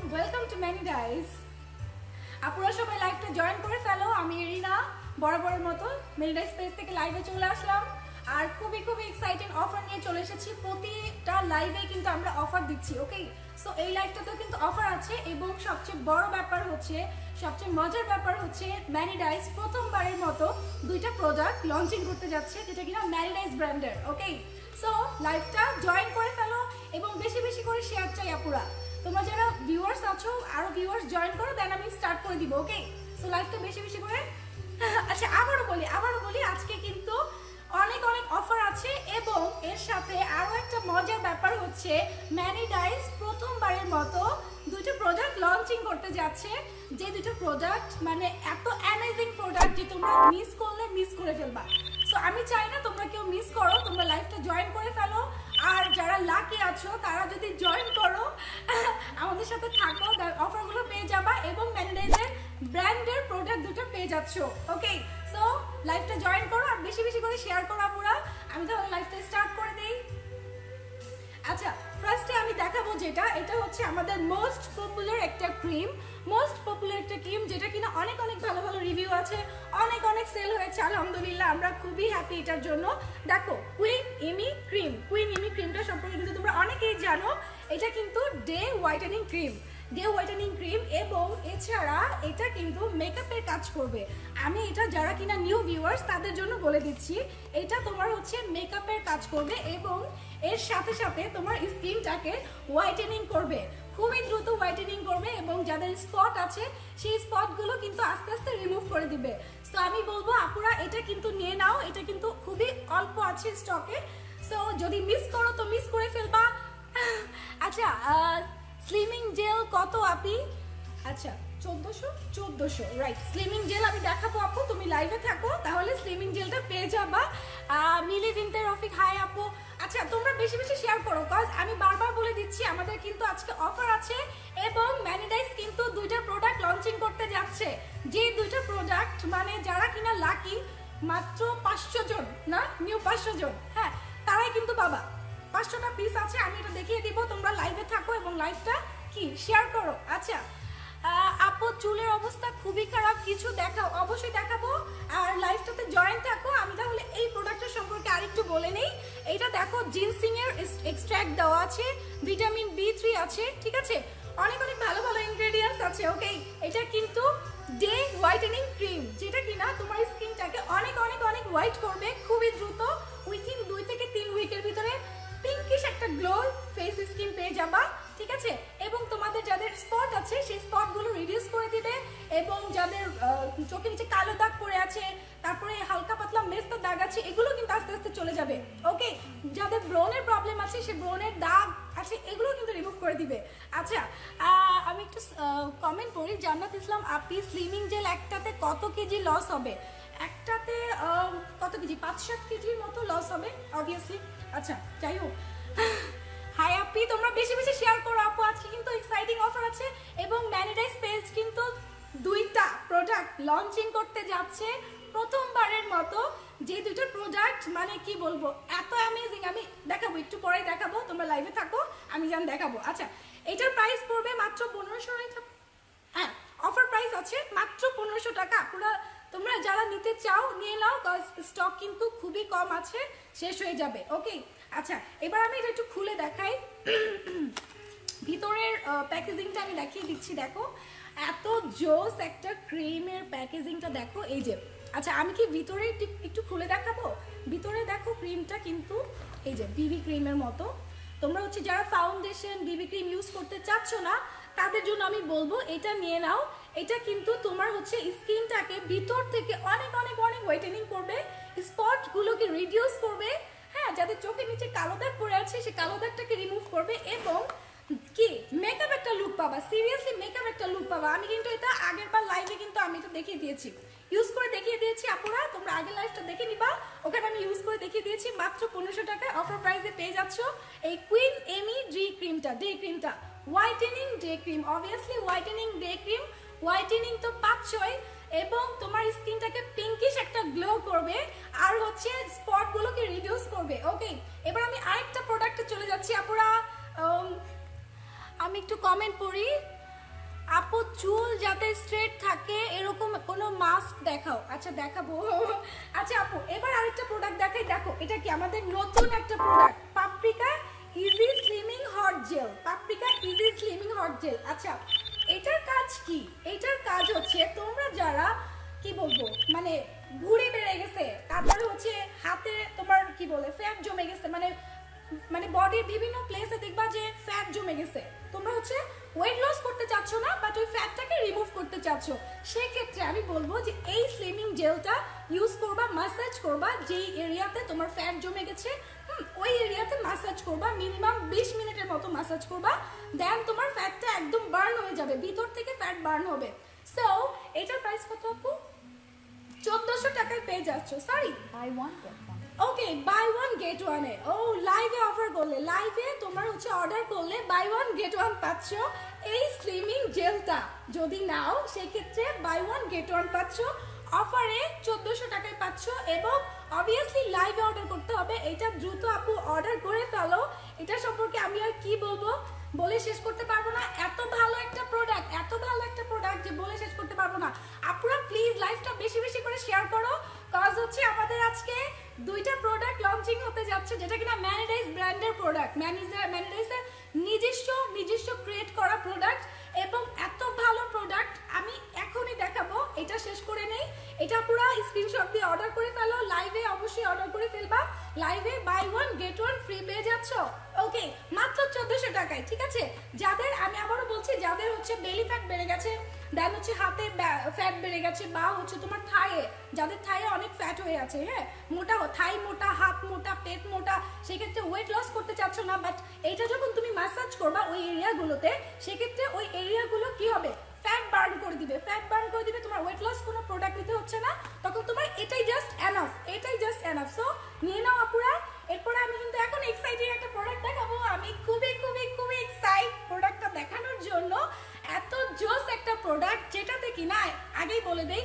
Welcome to many dice. আপনারা সবাই লাইভটা জয়েন করে ফেলো। আমি এরিনা বরাবরের মতো ম্যানি ডাইস পেজ থেকে লাইভে চলে আসলাম আর খুবই এক্সাইটিং অফার নিয়ে চলে এসেছি। প্রতিটা লাইভে কিন্তু আমরা অফার দিচ্ছি। ওকে, সো এই লাইভটাতেও কিন্তু অফার আছে এবং সবচেয়ে বড় ব্যাপার হচ্ছে, সবচেয়ে মজার ব্যাপার হচ্ছে ম্যানি ডাইস প্রথমবারের মতো দুইটা প্রোডাক্ট লঞ্চিং করতে যাচ্ছে, যেটা কিনা ম্যানি ডাইস ব্র্যান্ডের। ওকে, সো লাইভটা জয়েন করে ফেলো এবং বেশি করে শেয়ার চাই আপুরা। তোমরা যারা ভিউয়ার্স আছো আরো ভিউয়ার্স জয়েন করো, দেন আমি স্টার্ট করে দিব। ওকে, সো লাইভটা বেশি করে। আচ্ছা, আবারও বলি আজকে কিন্তু অনেক অফার আছে এবং এর সাথে আরো একটা মজার ব্যাপার হচ্ছে ম্যানি ডাইস প্রথমবারের মতো দুটো প্রোডাক্ট লঞ্চিং করতে যাচ্ছে, যে দুটো প্রোডাক্ট মানে এত অ্যামেজিং প্রোডাক্ট যে তোমরা মিস করলে মিস করে ফেলবা। সো আমি চাই না তোমরা কেউ মিস করো, তোমরা লাইভটা জয়েন করে ফেলো। আর যারা লাকি আছো তারা যদি জয়েন করো, আমাদের সাথে থাকো, অফারগুলো পেয়ে যাবা এবং ম্যানি ডাইসের ব্র্যান্ডের প্রোডাক্ট দুটো পেয়ে যাচ্ছ। ওকে, সো লাইভটা জয়েন করো আর বেশি করে শেয়ার করো আপুরা। আমি তাহলে লাইভটা স্টার্ট করে দিই। আচ্ছা, ফার্স্টে আমি দেখাবো যেটা, এটা হচ্ছে আমাদের মোস্ট পপুলার একটা ক্রিম, যেটা কিনা অনেক ভালো রিভিউ আছে, অনেক সেল হয়েছে আলহামদুলিল্লাহ। আমরা খুবই হ্যাপি এটার জন্য। দেখো, কুইন ইমি ক্রিমটা সম্পর্কে কিন্তু তোমরা অনেকেই জানো। এটা কিন্তু ডে হোয়াইটেনিং ক্রিম এবং এছাড়া এটা কিন্তু মেকআপের কাজ করবে। আমি এটা যারা কিনা নিউ ভিউয়ার্স তাদের জন্য বলে দিচ্ছি, এটা তোমার হচ্ছে মেকআপের কাজ করবে এবং এর সাথে তোমার স্কিনটাকে হোয়াইটেনিং করবে, খুবই দ্রুত হোয়াইটেনিং করবে এবং যাদের স্পট আছে সেই স্পটগুলো কিন্তু আস্তে রিমুভ করে দিবে। সো আমি বলবো আপুরা এটা কিন্তু নিয়ে নাও, এটা কিন্তু খুবই অল্প আছে স্টকে। সো যদি মিস করো তো মিস করে ফেলবা। আচ্ছা, স্লিমিং জেল কত আপি? আচ্ছা, 1400 রাইট। স্লিমিং জেল আমি দেখাবো আপু, তুমি লাইভে থাকো তাহলে স্লিমিং জেলটা পেয়ে যাবা। মিলি ভিনতে রফিক হাই আপু। আচ্ছা, তোমরা বেশি শেয়ার করো, কজ আমি বারবার বলে দিচ্ছি আমাদের কিন্তু আজকে অফার আছে এবং ম্যানি ডাইস কিন্তু দুইটা প্রোডাক্ট লঞ্চিং করতে যাচ্ছে। যে দুইটা প্রোডাক্ট মানে যারা কিনা লাকি, মাত্র 500 জন না, নিউ 500 জন, হ্যাঁ তারাই কিন্তু পাবা। 500টা পিস আছে, আমি এটা দেখিয়ে দিব। তোমরা লাইভে থাকো এবং লাইভটা কি শেয়ার করো। আচ্ছা আপু, চুলের অবস্থা খুবই খারাপ, কিছু দেখাও। অবশ্যই দেখাবো আর লাইভটাতে জয়েন থাকো। আমি তাহলে এই প্রোডাক্টের সম্পর্কে আরেকটু বলে নেই। এইটা দেখো, জিনসিং এর এক্সট্রাক্ট দেওয়া আছে, ভিটামিন B3 আছে, ঠিক আছে, অনেক ভালো ইনগ্রেডিয়েন্টস আছে। ওকে, এটা কিন্তু ডে হোয়াইটেনিং ক্রিম, যেটা কিনা তোমার স্কিনটাকে অনেক হোয়াইট করবে খুবই দ্রুত। উইথিন 2 থেকে 3 উইকের ভিতরে পিঙ্কিশ একটা গ্লো ফেস স্কিন পেয়ে যাবা, ঠিক আছে। এবং তোমাদের যাদের স্পট আছে সেই স্পটগুলো রিডিউস করে দিবে এবং যাদের চোখের নিচে কালো দাগ পড়ে আছে, তারপরে হালকা পাতলা মেস্তা দাগ আছে, এগুলো কিন্তু আস্তে চলে যাবে। ওকে, যাদের ব্রনের প্রবলেম আছে, সেই ব্রনের দাগ আছে, এগুলো কিন্তু রিমুভ করে দিবে। আচ্ছা, আমি একটু কমেন্ট করি। জান্নাত ইসলাম আপি, স্লিমিং জেল একটাতে কত কেজি লস হবে? একটাতে কত কেজি? 5-7 কেজির মতো লস হবে অবভিয়াসলি। আচ্ছা, যাই হোক, হাই আপি, তোমরা বেশি শেয়ার করো আপু। আজকে কিন্তু এক্সাইটিং অফার আছে এবং ম্যানি ডাইস পেজ কিন্তু দুইটা প্রোডাক্ট লঞ্চিং করতে যাচ্ছে প্রথমবারের মতো। যে দুটো প্রোডাক্ট মানে কি বলবো, এত অ্যামেজিং। আমি দেখাবো, একটু পরে দেখাবো, তোমরা লাইভে থাকো, আমি দেখাবো। আচ্ছা, এটার প্রাইস পড়বে মাত্র 1500 টাকা। হ্যাঁ, অফার প্রাইস আছে মাত্র 1500 টাকা। তোমরা যারা নিতে চাও নিয়ে নাও, কজ স্টক কিন্তু খুবই কম আছে, শেষ হয়ে যাবে। ওকে, আচ্ছা এবার আমি এটা একটু খুলে দেখাই। ভিতরের প্যাকেজিংটা আমি দেখিয়ে দিচ্ছি। দেখো, এত জোস একটা ক্রিমের প্যাকেজিংটা দেখো, এই যে। আচ্ছা, আমি কি ভিতরে একটু খুলে দেখাবো? ভিতরে দেখো, ক্রিমটা কিন্তু এই যে বিবি ক্রিমের মতো। তোমরা হচ্ছে যারা ফাউন্ডেশন বিবি ক্রিম ইউজ করতে চাচ্ছ না তাদের জন্য আমি বলবো এটা নিয়ে নাও। এটা কিন্তু তোমার হচ্ছে স্কিনটাকে ভিতর থেকে অনেক হোয়াইটেনিং করবে, স্পটগুলোকে রিডিউস করবে, হ্যাঁ যাদের চোখের নিচে কালো দাগ পড়ে আছে সেই কালো দাগটাকে রিমুভ করবে এবং কি মেকআপ একটা লুক পাবা। সিরিয়াসলি মেকআপ একটা লুক পাবা। আমি কিন্তু এটা আগের বার লাইভে কিন্তু আমি এটা দেখিয়ে দিয়েছি, ইউজ করে দেখিয়ে দিয়েছি আপুরা, তোমরা আগের লাইভটা দেখে নিবা, ওখানে আমি ইউজ করে দেখিয়ে দিয়েছি। মাত্র 1500 টাকায় অফার প্রাইসে পেয়ে যাচ্ছ এই কুইন এমি ডে ক্রিমটা, whitening day cream. Obviously whitening day cream, whitening তো পাচ্ছই এবং তোমার স্কিনটাকে পিঙ্কিশ একটা গ্লো করবে আর হচ্ছে স্পটগুলোকে রিডিউস করবে। ওকে, এবার আমি আরেকটা প্রোডাক্টে চলে যাচ্ছি আপুরা। আমি একটু কমেন্ট পড়ি। আপু চুল যাতে স্ট্রেট থাকে এরকম কোনো মাস্ক দেখাও। আচ্ছা দেখাবো। আচ্ছা আপু এবার আরেকটা প্রোডাক্ট দেখাই, দেখো এটা কি আমাদের নতুন একটা product, paprika easy slimming hot gel. Paprika easy slimming hot gel. আচ্ছা এটার কাজ কি? এটার কাজ হচ্ছে তোমরা যারা কি বলবো মানে ভুঁড়ি বেড়ে গেছে, তারপরে হচ্ছে হাতে তোমার কি বলে ফ্যাট জমে গেছে, মানে বডির বিভিন্ন প্লেসে দেখবা যে ফ্যাট জমে গেছে, তোমরা হচ্ছে ওয়েট লস করতে চাচ্ছ না বাট ওই ফ্যাটটাকে রিমুভ করতে চাচ্ছ, সেই ক্ষেত্রে আমি বলবো যে এই স্লিমিং জেলটা ইউজ করবা, ম্যাসাজ করবা যেই এরিয়াতে তোমার ফ্যাট জমে গেছে, ওই এরিয়াতে ম্যাসাজ করবা, মিনিমাম 20 মিনিটের মতো ম্যাসাজ করবা, দেন তোমার ফ্যাটটা একদম বার্ন হয়ে যাবে, ভিতর থেকে ফ্যাট বার্ন হবে। সো এটার প্রাইস কত আপু? 1400 টাকায় পেয়ে যাচ্ছ। Sorry buy one get one. Okay buy one get ওয়ানে। ও লাইভে অফার করলে, লাইভে তোমার হচ্ছে অর্ডার করলে বাই ওয়ান গেট ওয়ান পাচ্ছ এই স্লিমিং জেলটা, যদি নাও সেক্ষেত্রে বাই ওয়ান গেট ওয়ান পাচ্ছ অফারে 1400 টাকায় পাচ্ছ। এবং অবভিয়াসলি লাইভে অর্ডার করতে হবে, এটা দ্রুত আপু অর্ডার করে ফেলো। এটা সম্পর্কে আমি আর কি বলবো, বলে শেষ করতে পারবো না, এত ভালো একটা প্রোডাক্ট, এত ভালো একটা প্রোডাক্ট যে বলে শেষ করতে পারবো না। আপুরা প্লিজ লাইভটা বেশি বেশি করে শেয়ার করো, কাজ হচ্ছে আমাদের আজকে দুইটা প্রোডাক্ট লঞ্চিং হতে যাচ্ছে, যেটা কিনা ম্যানিডাইস ব্র্যান্ডের প্রোডাক্ট, ম্যানিডাইসের নিজস্ব ক্রিয়েট করা প্রোডাক্ট, এবং এত ভালো প্রোডাক্ট আমি এখনই দেখাবো। এটা শেষ করে নেই, এটা পুরো স্ক্রিনশট দিয়ে অর্ডার করে ফেলো, লাইভে অবশ্যই অর্ডার করে ফেলবা, লাইভে buy one get one free পেয়ে যাচ্ছ। ওকে মাত্র 1400 টাকায়, ঠিক আছে? যাদের, আমি আবারও বলছি, যাদের হচ্ছে বেলি ফ্যাট বেড়ে গেছে, দেন হচ্ছে হাতে ফ্যাট বেড়ে গেছে, বা হচ্ছে তোমার থায়ে, যাদের থায়ে অনেক ফ্যাট হয়ে আছে, হ্যাঁ মোটা থাই মোটা, হাত মোটা, পেট মোটা, সেক্ষেত্রে ওয়েট লস করতে চাচ্ছ না, বাট এইটা যখন তুমি ম্যাসাজ করবা ওই এরিয়াগুলোতে, সেক্ষেত্রে ওই এরিয়াগুলো কি হবে, ফ্যাট বার্ন করে দিবে, ফ্যাট বার্ন করে দিবে, তোমার ওয়েট লস কোনো প্রোডাক্ট নিতে হচ্ছে না, তখন তোমার এটাই জাস্ট এনাফ, এটাই জাস্ট এনাফ। সো নিয়ে নাও আপুরা। এরপরে আমি কিন্তু এখন এক্সাইটিং একটা প্রোডাক্ট দেখাবো, আমি খুবই খুবই খুবই এক্সাইট প্রোডাক্টটা দেখানোর জন্য। এত জোস একটা প্রোডাক্ট যেটাতে কিনা আগেই বলে দেই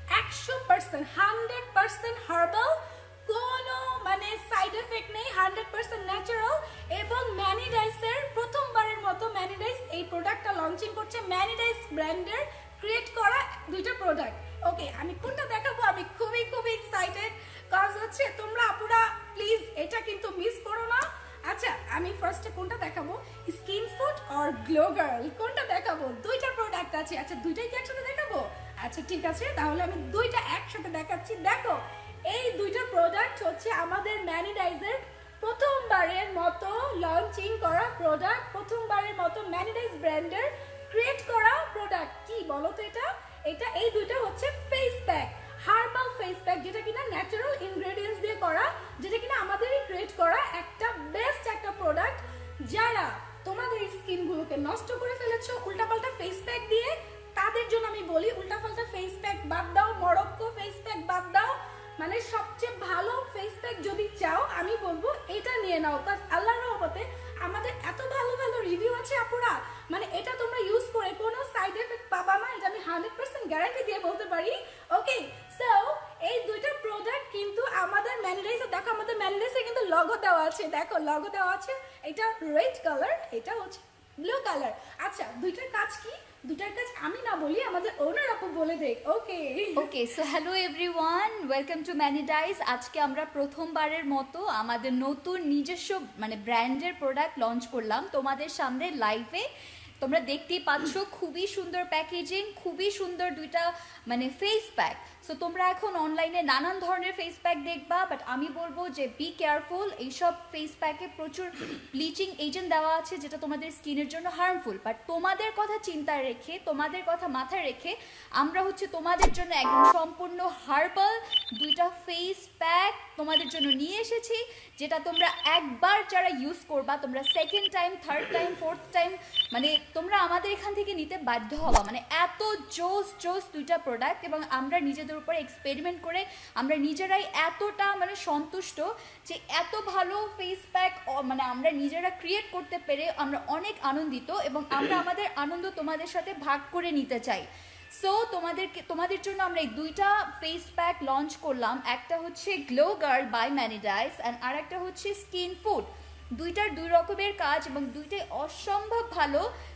100% 100% হার্বাল, কোনো মানে সাইড এফেক্ট নেই, 100% ন্যাচারাল। এবং ম্যানিডাইসের প্রথমবারের মতো ম্যানিডাইস এই প্রোডাক্টটা লঞ্চিং করছে, ম্যানিডাইস ব্র্যান্ডের ক্রিয়েট করা দুইটা প্রোডাক্ট। ওকে আমি কোনটা দেখাবো, আমি খুবই খুবই এক্সাইটেড, কাজ হচ্ছে তোমরা আপুরা প্লিজ এটা কিন্তু মিস করো না। আচ্ছা আমি ফার্স্টে কোনটা দেখাবো, স্কিন ফুড আর গ্লো গার্ল, কোনটা দেখাবো? দুইটা প্রোডাক্ট আছে। আচ্ছা দুইটাই কি একসাথে দেখাবো? আচ্ছা ঠিক আছে, তাহলে আমি দুইটা একসাথে দেখাচ্ছি। দেখো এই দুইটা প্রোডাক্ট হচ্ছে আমাদের ম্যানিডাইজের প্রথমবারের মতো লঞ্চিং করা প্রোডাক্ট, প্রথমবারের মতো ম্যানিডাইজ ব্র্যান্ডের ক্রিয়েট করা প্রোডাক্ট। কি বলো তো এটা? এটা এই দুইটা হচ্ছে face pack, herbal face pack, যেটা কিনা ন্যাচারাল ইনগ্রেডিয়েন্টস দিয়ে করা, যেটা কিনা আমাদেরই ক্রিয়েট করা একটা বেস্ট একটা প্রোডাক্ট। যারা তোমাদের স্কিন গুলোকে নষ্ট করে ফেলেছো উল্টাপাল্টা ফেস প্যাক দিয়ে, তাদের জন্য আমি বলি উল্টাপাল্টা ফেস প্যাক বাদ দাও, মরক্কো ফেস প্যাক বাদ দাও, মানে সবচেয়ে ভালো ফেস প্যাক যদি চাও আমি বলবো এটা নিয়ে নাও। কারণ আল্লাহর রহমতে আমাদের এত ভালো ভালো রিভিউ আছে আপুরা, মানে এটা তোমরা ইউজ করে কোনো সাইড এফেক্ট পাবা না, এটা আমি 100% গ্যারান্টি দিয়ে বলতে পারি। ওকে সো এই দুইটা প্রোডাক্ট কিন্তু আমাদের ম্যানিডাইসে, দেখো আমাদের ম্যানিডাইসে কিন্তু লগো দেওয়া আছে, দেখো লগো দেওয়া আছে, এটা রেড কালার, এটা হচ্ছে ব্লু কালার। আচ্ছা দুইটার কাজ কি? দুইটার কাজ আমি না বলি, আমাদের ওনার আপু বলে দেখ। Okay so hello everyone, welcome to ম্যানিডাইস। আজকে আমরা প্রথমবারের মতো আমাদের নতুন নিজস্ব মানে ব্র্যান্ডের প্রোডাক্ট লঞ্চ করলাম তোমাদের সামনে লাইভে। তোমরা দেখতেই পাচ্ছ খুবই সুন্দর প্যাকেজিং, খুবই সুন্দর দুইটা মানে ফেস প্যাক। সো তোমরা এখন অনলাইনে নানান ধরনের ফেস প্যাক দেখবা, বাট আমি বলবো যে বি কেয়ারফুল, এইসব ফেস প্যাকে প্রচুর ব্লিচিং এজেন্ট দেওয়া আছে যেটা তোমাদের স্কিনের জন্য হার্মফুল। বাট তোমাদের কথা চিন্তায় রেখে, তোমাদের কথা মাথায় রেখে আমরা হচ্ছে তোমাদের জন্য একদম সম্পূর্ণ হার্বাল দুইটা ফেস প্যাক তোমাদের জন্য নিয়ে এসেছি, যেটা তোমরা একবার যারা ইউজ করবা তোমরা second time, third time, fourth time মানে তোমরা আমাদের এখান থেকে নিতে বাধ্য হবা। মানে এত জোস জোস দুইটা প্রোডাক্ট, এবং আমরা নিজেদের উপরে এক্সপেরিমেন্ট করে আমরা নিজেরাই এতটা মানে সন্তুষ্ট যে এত ভালো ফেস প্যাক মানে আমরা নিজেরা ক্রিয়েট করতে পেরে আমরা অনেক আনন্দিত, এবং আমরা আমাদের আনন্দ তোমাদের সাথে ভাগ করে নিতে চাই। সো তোমাদের জন্য আমরা এই দুইটা ফেস প্যাক লঞ্চ করলাম, একটা হচ্ছে গ্লো গার্ল বাই ম্যানিডাইস অ্যান্ড আর একটা হচ্ছে স্কিন ফুড। দুইটার দুই রকমের কাজ এবং দুইটাই অসম্ভব ভালো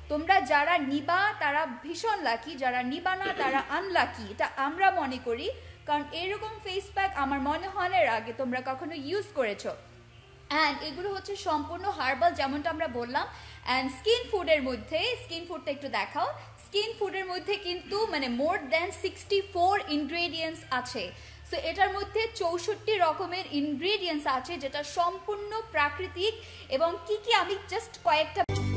তোমরা যারা নিবা তারা ভীষণ লাকি, যারা নিবা না তারা আনলাকি, এটা আমরা মনে করি। কারণ এরকম ফেস প্যাক আমার মনে হয় না এর আগে তোমরা কখনো ইউজ করেছো। অ্যান্ড এগুলো হচ্ছে সম্পূর্ণ হার্বাল, যেমনটা আমরা বললাম। অ্যান্ড স্কিন ফুডের মধ্যে, স্কিন ফুডটা একটু দেখাও, স্কিন ফুডের মধ্যে কিন্তু মানে মোর দ্যান 64 ইনগ্রেডিয়েন্টস আছে। সো এটার মধ্যে 64 রকমের ইনগ্রেডিয়েন্টস আছে, যেটা সম্পূর্ণ প্রাকৃতিক। এবং কি কি আমি জাস্ট কয়েকটা